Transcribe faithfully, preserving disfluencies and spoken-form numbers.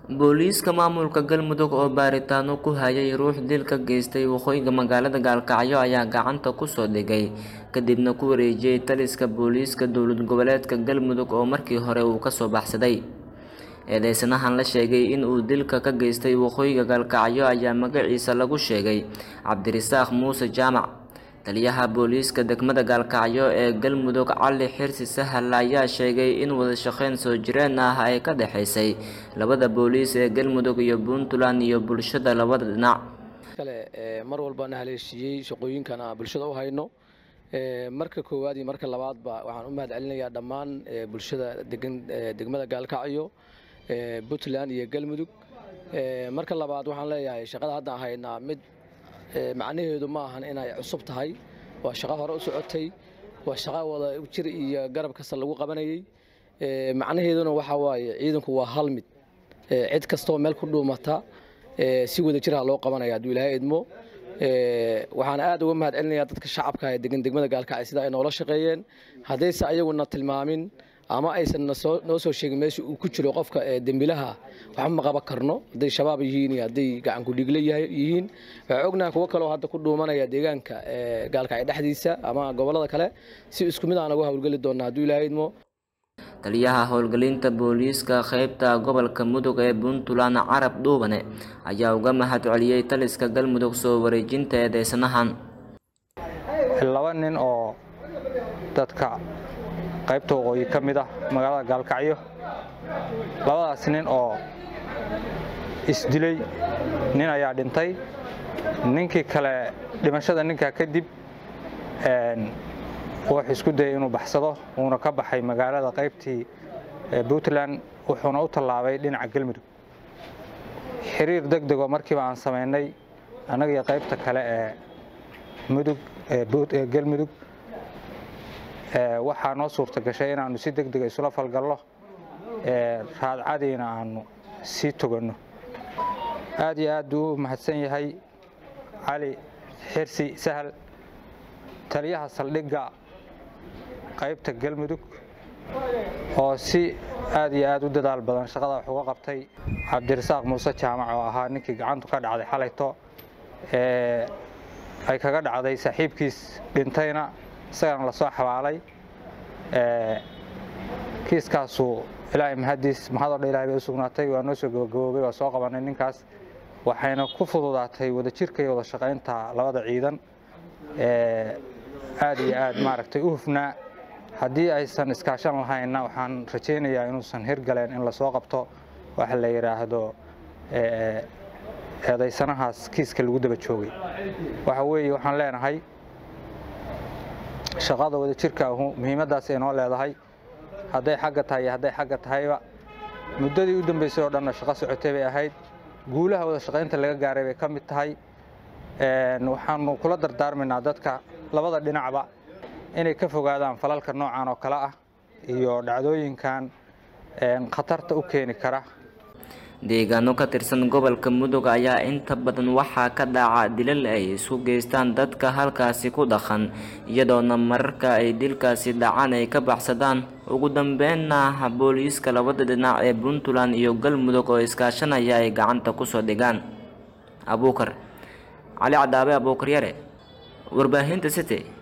booliiska maamulka Galmudug oo baaritaano ku hayay ruux dil ka geystay waqooyiga magaalada Gaalkacyo ayaa gacanta ku soo dhigay kadibna ku wareejiyay taliska booliiska dowlad goboleedka Galmudug oo markii hore uu ka soo baxsaday. eedeysanahan la sheegay in uu dilka ka geystay waqooyiga Gaalkacyo ayaa magaciisa lagu sheegay Cabdirisaaq Muuse Jaamac. taliyaha booliiska degmada Gaalkacyo ee Galmudug Cali Xirsi Sahal ayaa sheegay in wada shaqeyn soo jireen ah ay ka dhaxaysay labada booliis ee Galmudug iyo Puntland iyo bulshada labada dhinac. kale mar walba na haleeshiyay shaqooyinkana bulshada u hayno marka koowaad iyo marka labaad ba waxaan u mahad celinayaa dhammaan bulshada degan degmada Gaalkacyo Puntland iyo Galmudug. marka labaad waxaan leeyahay shaqada hadda haynaa mid macnaheedu ma ahan inay cusub tahay, waa shaqo hore u socotay, waa shaqo wada jir iyo garab kasta lagu qabanayay. macnaheeduna waxa waaye ciidanku waa hal mid, cid kasta oo meel ku dhuumata si wada jir ah loo qabanaya haduu Ilaahay idmo. waxaan aad uga mahad celinayaa dadka shacabka ee degan degmada Gaalkacyo sida ay noola shaqeeyeen, haddayse ayaguna tilmaamin ama aysan noo soo sheegin meesha uu ku jiro qofka dambilaha waxa ma qaban karno, haday shabaab yihiin iyo haday gacan ku dhigla yihiin. waxaan ognahay kuwa kale oo hadda ku dhuumanaya deegaanka Gaalkacyo dhexdiisa ama gobolada kale si isku mid ah uga hawlgali doona haduu Ilaahay idmo. taliyaha howlgelinta booliiska qaybta gobolka Mudug ee Puntland Carab Dhuubane ayaa uga mahad celiyay taliska Galmudug soo wareejinta eedeysanahan. laba nin oo dadka qaybta waqooyi ka mid ah magaalada Gaalkacyo, labadaas nin oo isdilay, nin ayaa dhintay, ninkii kale dhimashada ninka kadib een wuxuu isku dayay inuu baxsado uuna ka baxay magaalada qaybtii Puntland wuxuuna u tallaabay dhinaca Galmudug. xiriir degdeg oo markiiba aan sameynay anaga iyo qaybta kale ee Mudug ee Galmudug ee waxa noo suurta gashay in aanu si degdeg ah isla falgalno ee raadcadiina aanu si togano. aad iyo aad uu mahadsan yahay Cali Xirsi Sahal, taliyaha saldhigga qaybta Galmudug oo si aad iyo aad u dadaal badan shaqada wax uga qabtay. Cabdirisaaq Muuse Jaamac oo ahaa ninkii gacantu ka dhacday xalayto ee ay kaga dhacday saaxiibkiis dhintayna isagana la soo xawaalay. ee kiiskaasu Ilaahay mahadiis mahadoo Ilaahay u sugnaatay, waa noo soo gabagaboobay, waa soo qabanay ninkaas, waxayna ku fududaatay wada jirka iyo wada shaqeynta labada ciidan. ee aad iyo aad maaragtay u hufnaa. haddii aysan iskaashan lahayna waxaan rajaynayaa inuusan hirgaleen in la soo qabto waxa la yiraahdo ee eedeysanahaas kiiska lagu daba joogay. waxa weeye waxaan leenahay shaqada wada jirka ah muhiimadaas ay noo leedahay, hadday xagga tahay hadday xagga tahayba muddadii u dambeysay oo dhan shaqo socotay bay ahayd. guulaha wada shaqeynta laga gaaray bay ka mid tahay. een waxaan kula dardaarmaynaa dadka labada dhinacba inay ka fogaadaan falalka noocan oo kala ah iyo dhacdooyinkan een khatarta u keeni kara. deegaano ka tirsan gobolka Mudug ayaa inta badan waxa ka dhaca dilal ay isku geystaan dadka halkaasi ku dhaqan, iyadoona mararka ay dilkaasi dhacaan ay ka baxsadaan. ugu dambeynna booliiska labada dhinac ee Puntland iyo Galmudug oo iskaashanaya ay gacanta ku soo dhigaan. Abuukar Cali Cadaabe Abuukar Yare, warbaahinta City.